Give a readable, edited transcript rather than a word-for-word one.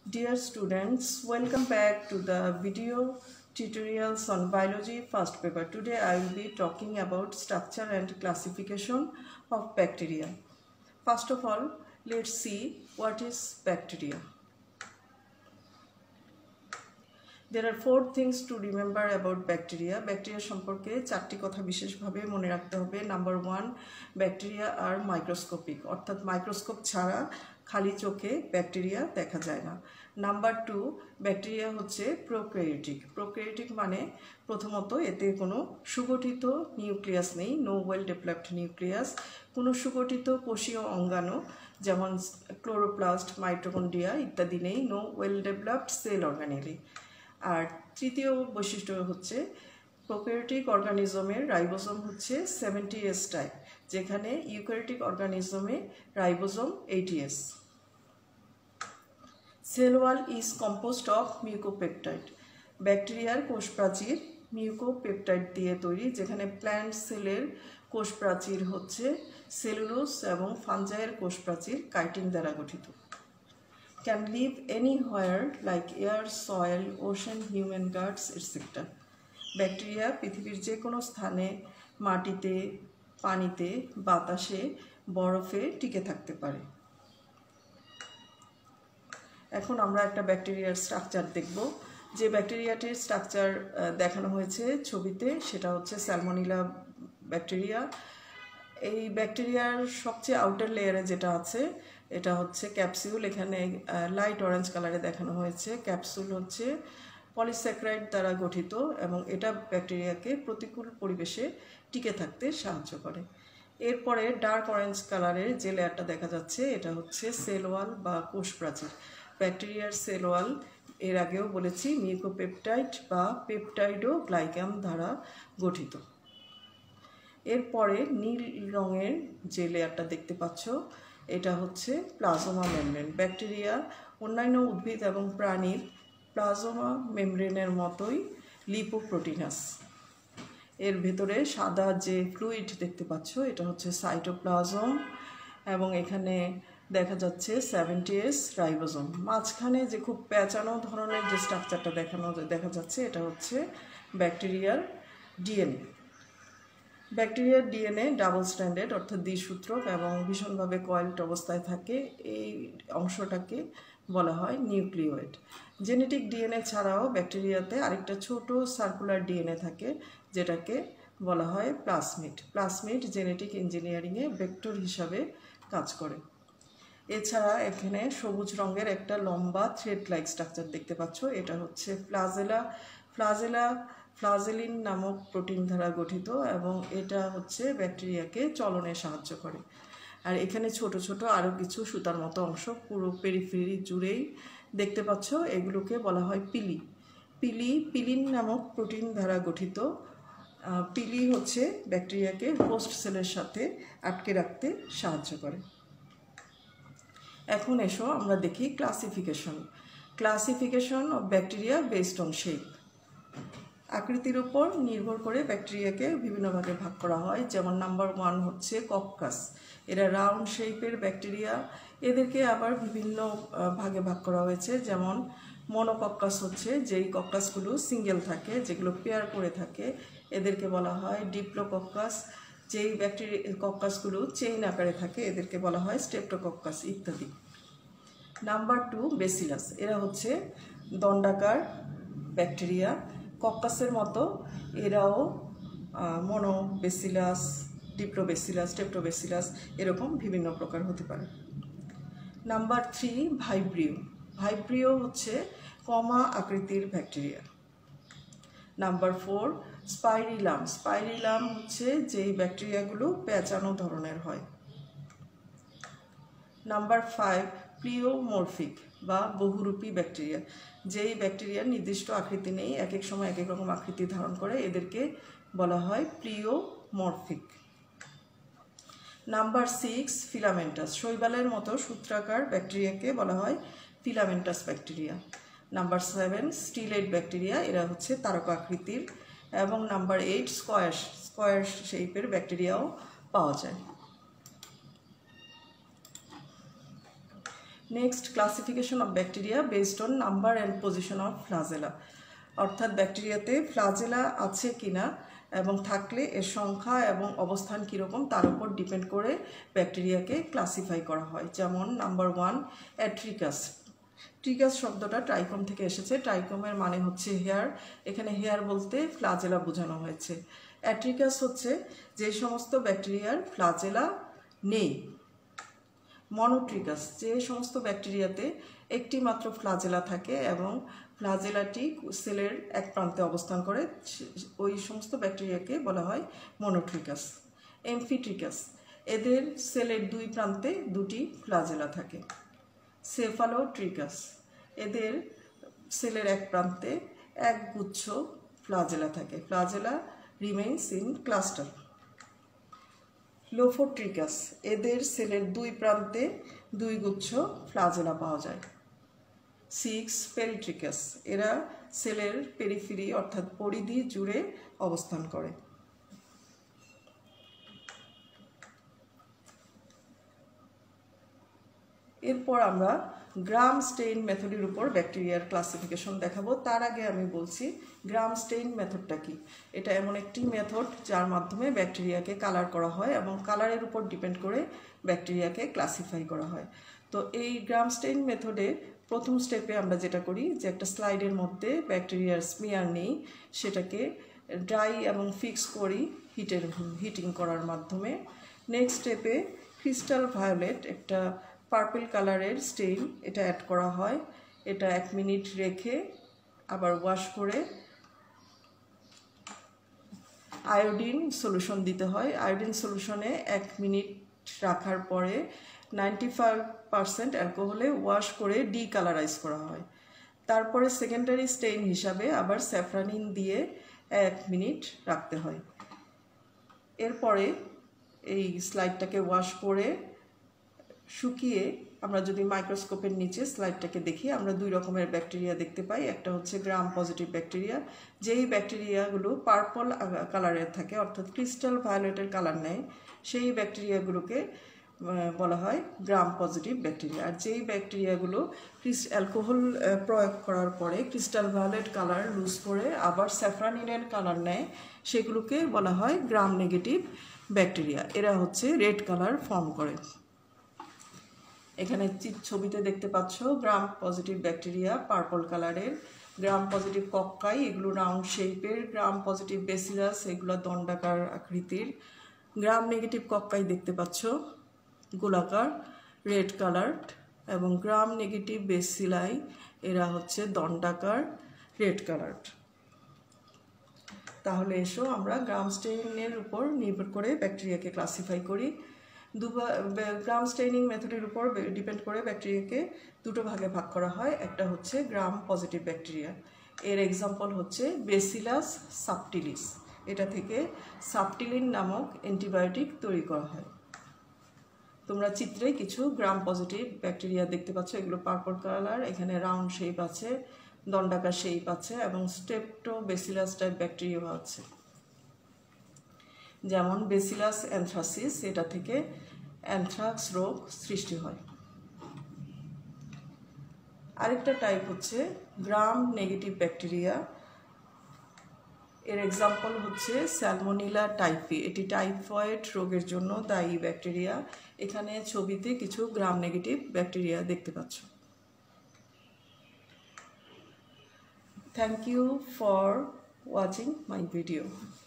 Dear students, welcome back to the video tutorials on biology first paper. Today I will be talking about structure and classification of bacteria. First of all, let's see what is bacteria. There are 4 things to remember about bacteria. Bacteria সম্পর্কে 4টি কথা বিশেষভাবে মনে রাখতে হবে। Number 1, bacteria আর microscopic, অর্থাৎ microscope ছাড়া খালি চোখে ব্যাকটেরিয়া দেখা যায় না। নাম্বার 2, ব্যাকটেরিয়া হচ্ছে প্রোক্যারিওটিক। প্রোক্যারিওটিক মানে প্রথমত এতে কোনো সুগঠিত নিউক্লিয়াস নেই, নো ওয়েল ডেভেলপড নিউক্লিয়াস, কোনো সুগঠিত কোষীয় অঙ্গাণু যেমন ক্লোরোপ্লাস্ট, মাইটোকন্ড্রিয়া ইত্যাদি নেই, no well developed cell organelle. আর তৃতীয় বৈশিষ্ট্য হচ্ছে প্রোক্যারিওটিক অর্গানিজমের রাইবোসোম হচ্ছে 70S টাইপ, যেখানে ইউক্যারিওটিক অর্গানিজমে ribosome 80S। Cell wall is composed of mucopeptide. ব্যাকটেরিয়ার কোষ প্রাচীর মিউকোপেপটাইড দিয়ে তৈরি, যেখানে প্ল্যান্ট সেলের কোষ প্রাচীর হচ্ছে সেলুলোজ এবং ফাঞ্জাইয়ের কোষ প্রাচীর কাইটিন দ্বারা গঠিত। Can live anywhere like air, soil, ocean, human guts, etc. Bacteria পৃথিবীর যে কোনো স্থানে মাটিতে, পানিতে, বাতাসে, বরফে টিকে থাকতে পারে। এখন আমরা একটা ব্যাকটেরিয়ার স্ট্রাকচার দেখব। যে ব্যাকটেরিয়াটির স্ট্রাকচার দেখানো হয়েছে ছবিতে সেটা হচ্ছে স্যালমোনেলা ব্যাকটেরিয়া। এই ব্যাকটেরিয়ার সবচেয়ে আউটার লেয়ারে যেটা আছে এটা হচ্ছে ক্যাপসুল। এখানে লাইট অরেঞ্জ কালারে দেখানো হয়েছে। ক্যাপসুল হচ্ছে পলিস্যাকারাইড দ্বারা গঠিত এবং এটা ব্যাকটেরিয়াকে প্রতিকূল পরিবেশে টিকে থাকতে সাহায্য করে। এরপরে ডার্ক অরেঞ্জ কালারের যে লেয়ারটা দেখা যাচ্ছে এটা হচ্ছে সেল ওয়াল বা কোষ প্রাচীর। ব্যাকটেরিয়ার সেল ওয়াল এর আগেও বলেছি মিউকোপেপটাইড বা পেপটাইডো গ্লাইকাম দ্বারা গঠিত। এরপরে নীল রঙের যে লেয়ারটা দেখতে পাচ্ছ এটা হচ্ছে প্লাজমা মেমব্রেন। ব্যাকটেরিয়া অন্যান্য উদ্ভিদ এবং প্রাণীর প্লাজমা মেমব্রেনের মতোই লিপোপ্রোটিনাস। এর ভেতরে সাদা যে ফ্লুইড দেখতে পাচ্ছ এটা হচ্ছে সাইটোপ্লাজম এবং এখানে দেখা যাচ্ছে 70S রাইবোসোম। মাঝখানে যে খুব প্যাঁচানো ধরনের যে স্ট্রাকচারটা দেখা যাচ্ছে এটা হচ্ছে ব্যাকটেরিয়ার ডিএনএ। ব্যাকটেরিয়ার ডিএনএ ডাবল স্ট্যান্ডার্ড অর্থাৎ দ্বিসূত্রক এবং ভীষণভাবে কয়েলড অবস্থায় থাকে। এই অংশটাকে বলা হয় নিউক্লিওয়েড। জেনেটিক ডিএনএ ছাড়াও ব্যাকটেরিয়াতে আরেকটা ছোট সার্কুলার ডিএনএ থাকে যেটাকে বলা হয় প্লাসমিড। প্লাসমিড জেনেটিক ইঞ্জিনিয়ারিংয়ে ভেক্টর হিসাবে কাজ করে। এছাড়া এখানে সবুজ রঙের একটা লম্বা থ্রেড লাইক স্ট্রাকচার দেখতে পাচ্ছ, এটা হচ্ছে ফ্লাজেলা। ফ্লাজেলিন নামক প্রোটিন দ্বারা গঠিত এবং এটা হচ্ছে ব্যাকটেরিয়াকে চলনে সাহায্য করে। আর এখানে ছোট ছোট আরও কিছু সুতার মতো অংশ পুরো পেরিফেরি জুড়েই দেখতে পাচ্ছ, এগুলোকে বলা হয় পিলি। পিলিন নামক প্রোটিন দ্বারা গঠিত। পিলি হচ্ছে ব্যাকটেরিয়াকে হোস্ট সেলের সাথে আটকে রাখতে সাহায্য করে। এখন এসো আমরা দেখি classification of bacteria based on shape. আকৃতির উপর নির্ভর করে ব্যাকটেরিয়াকে বিভিন্ন ভাগে ভাগ করা হয়। যেমন নাম্বার 1 হচ্ছে কক্কাস। এরা রাউন্ড শেপের ব্যাকটেরিয়া। এদেরকে আবার বিভিন্ন ভাগে ভাগ করা হয়েছে। যেমন মনোকক্কাস হচ্ছে যেই কক্কাসগুলো সিঙ্গেল থাকে, যেগুলো পেয়ার করে থাকে, এদেরকে বলা হয় ডিপ্লোকক্কাস। যেই কক্কাসগুলো চেইন আকারে থাকে এদেরকে বলা হয় স্ট্রেপ্টোকক্কাস ইত্যাদি। Number 2 bacillus. এরা হচ্ছে দণ্ডাকার ব্যাকটেরিয়া। কক্কাসের মতো এরাও মনোবেসিলাস, ডিপ্লোবেসিলাস, স্ট্রেপ্টোবেসিলাস এরকম বিভিন্ন প্রকার হতে পারে। নাম্বার 3 ভাইব্রিও হচ্ছে কমা আকৃতির ব্যাকটেরিয়া। নাম্বার 4 স্পাইরিলাম হচ্ছে যেই ব্যাকটেরিয়াগুলো প্যাঁচানো ধরনের হয়। নাম্বার 5 প্লিওমরফিক বা বহুরূপী ব্যাকটেরিয়া। যেই ব্যাকটেরিয়ার নির্দিষ্ট আকৃতি নেই, এক এক সময় এক এক রকম আকৃতি ধারণ করে, এদেরকে বলা হয় প্লিওমরফিক। Number 6 filamentous. শৈবালের মতো সূত্রাকার ব্যাকটেরিয়াকে বলা হয় filamentous bacteria. Number 7 stellate bacteria. এরা হচ্ছে তারকা আকৃতির। এবং নাম্বার 8 স্কোয়ার শেপের ব্যাকটেরিয়াও পাওয়া যায়। Next, classification of bacteria based on number and position of flagella, অর্থাৎ ব্যাকটেরিয়াতে ফ্লাজেলা আছে কিনা এবং থাকলে এর সংখ্যা এবং অবস্থান কীরকম তার উপর ডিপেন্ড করে ব্যাকটেরিয়াকে ক্লাসিফাই করা হয়। যেমন নাম্বার 1, অ্যাট্রিকাস। ট্রিকাস শব্দটা ট্রাইকম থেকে এসেছে। ট্রাইকমের মানে হচ্ছে হেয়ার, এখানে হেয়ার বলতে ফ্লাজেলা বোঝানো হয়েছে। অ্যাট্রিকাস হচ্ছে যে সমস্ত ব্যাকটেরিয়ার ফ্লাজেলা নেই। মনোট্রিকাস, যে সমস্ত ব্যাকটেরিয়াতে একটি মাত্র ফ্লাজেলা থাকে এবং ফ্লাজেলাটি সেলের এক প্রান্তে অবস্থান করে, ওই সমস্ত ব্যাকটেরিয়াকে বলা হয় মনোট্রিকাস। এমফিট্রিকাস, এদের সেলের দুই প্রান্তে দুটি ফ্লাজেলা থাকে। সেফালোট্রিকাস, এদের সেলের এক প্রান্তে এক গুচ্ছ ফ্লাজেলা থাকে। Flagella remains in cluster. Lophotrichous, এদের সেলের দুই প্রান্তে দুই গুচ্ছ ফ্লাজেলা পাওয়া যায়। 6, পেরিট্রিকাস, এরা সেলের পেরিফেরি অর্থাৎ পরিধি জুড়ে অবস্থান করে। এরপর আমরা গ্রাম স্টেইন মেথডের উপর ব্যাকটেরিয়ার ক্লাসিফিকেশন দেখাবো। তার আগে আমি বলছি গ্রাম স্টেইন মেথডটা কি। এটা এমন একটি মেথড যার মাধ্যমে ব্যাকটেরিয়াকে কালার করা হয় এবং কালারের উপর ডিপেন্ড করে ব্যাকটেরিয়াকে ক্লাসিফাই করা হয়। তো এই গ্রাম স্টেইন মেথডে প্রথম স্টেপে আমরা যেটা করি যে একটা স্লাইডের মধ্যে ব্যাকটেরিয়ার স্মিয়ার নেই, সেটাকে ড্রাই এবং ফিক্স করি হিটিং করার মাধ্যমে। নেক্সট স্টেপে ক্রিস্টাল ভায়োলেট, একটা পার্পল কালারের স্টেইন, এটা অ্যাড করা হয়। এটা 1 মিনিট রেখে আবার ওয়াশ করে আয়োডিন সলিউশন দিতে হয়। আয়োডিন সলিউশনে 1 মিনিট রাখার পরে 95% অ্যালকোহলে ওয়াশ করে ডিকালারাইজ করা হয়। তারপরে সেকেন্ডারি স্টেইন হিসাবে আবার স্যাফরানিন দিয়ে 1 মিনিট রাখতে হয়। এরপরে এই স্লাইডটাকে ওয়াশ করে শুকিয়ে আমরা যদি মাইক্রোস্কোপের নিচে স্লাইডটাকে দেখি, আমরা দুই রকমের ব্যাকটেরিয়া দেখতে পাই। একটা হচ্ছে গ্রাম পজিটিভ ব্যাকটেরিয়া, যেই ব্যাকটেরিয়াগুলো পার্পল কালারের থাকে অর্থাৎ ক্রিস্টাল ভায়োলেটের কালার নেয়, সেই ব্যাকটেরিয়াগুলোকে বলা হয় গ্রাম পজিটিভ ব্যাকটেরিয়া। আর যেই ব্যাকটেরিয়াগুলো অ্যালকোহল প্রয়োগ করার পরে ক্রিস্টাল ভায়োলেট কালার লুজ করে আবার স্যাফরানিনের কালার নেয়, সেগুলোকে বলা হয় গ্রাম নেগেটিভ ব্যাকটেরিয়া। এরা হচ্ছে রেড কালার ফর্ম করে। এখানে ছবিতে দেখতে পাচ্ছ গ্রাম পজিটিভ ব্যাকটেরিয়া পার্পল কালারের। গ্রাম পজিটিভ কক্কাই, এগুলো রাউন্ড শেপের। গ্রাম পজিটিভ বেসিলাস, এগুলো দণ্ডাকার আকৃতির। গ্রাম নেগেটিভ কক্কাই দেখতে পাচ্ছ গোলাকার রেড কালার, এবং গ্রাম নেগেটিভ বেসিলাই, এরা হচ্ছে দণ্ডাকার রেড কালার। তাহলে এসো আমরা গ্রাম স্টেইনের উপর নির্ভর করে ব্যাকটেরিয়াকে ক্লাসিফাই করি। গ্রাম স্টেইনিং মেথডের উপর ডিপেন্ড করে ব্যাকটেরিয়াকে দুটো ভাগে ভাগ করা হয়। একটা হচ্ছে গ্রাম পজিটিভ ব্যাকটেরিয়া, এর এক্সাম্পল হচ্ছে বেসিলাস সাবটিলিস। এটা থেকে সাবটিলিন নামক অ্যান্টিবায়োটিক তৈরি করা হয়। তোমরা চিত্রে কিছু গ্রাম পজিটিভ ব্যাকটেরিয়া দেখতে পাচ্ছ, এগুলো পার্পল কালার, এখানে রাউন্ড শেপ আছে, দণ্ডাকার শেপ আছে এবং স্টেপটোবেসিলাস টাইপ ব্যাকটেরিয়া আছে। যেমন বেসিলাস অ্যানথ্রাসিস, এটা থেকে অ্যানথ্রাক্স রোগ সৃষ্টি হয়। আরেকটা টাইপ হচ্ছে গ্রাম নেগেটিভ ব্যাকটেরিয়া, এর এক্সাম্পল হচ্ছে স্যালমোনেলা টাইফি। এটি টাইফয়েড রোগের জন্য দায়ী ব্যাকটেরিয়া। এখানে ছবিতে কিছু গ্রাম নেগেটিভ ব্যাকটেরিয়া দেখতে পাচ্ছ। Thank you for watching my video.